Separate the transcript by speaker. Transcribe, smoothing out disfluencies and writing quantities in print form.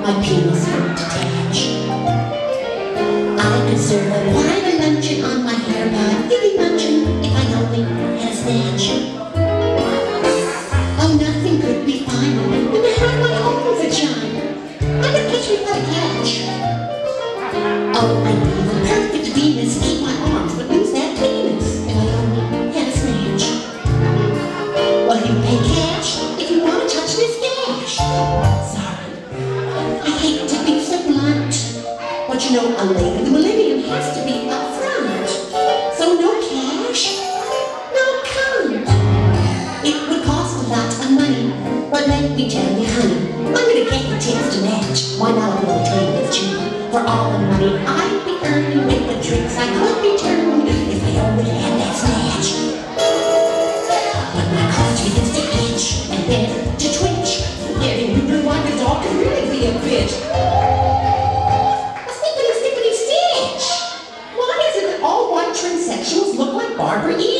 Speaker 1: my penis would detach. I could serve a wine and luncheon on my hair pad, really munching if I only had a snatch. Oh, nothing could be finer than to have my own vagina. I could catch me by a catch. Oh, I'd be the perfect Venus, keep my arms, but lose that penis if I only had a snatch. Well, you pay cash if you want to touch this gash. Sorry, I hate to be so blunt, but you know, a lady of the millennium has to be upfront. So no cash, no cunt. It would cost a lot of money, but let me tell you, honey, I'm gonna get your tits to match. Why not a little trade with you? For all the money I'd be earning with the tricks I could be turned if I only had that snatch. But my crotch begins to itch and then to twitch. Getting ruder like a dog can really be a bitch. A snippity stitch. Why is it that all white transsexuals look like Barbara E?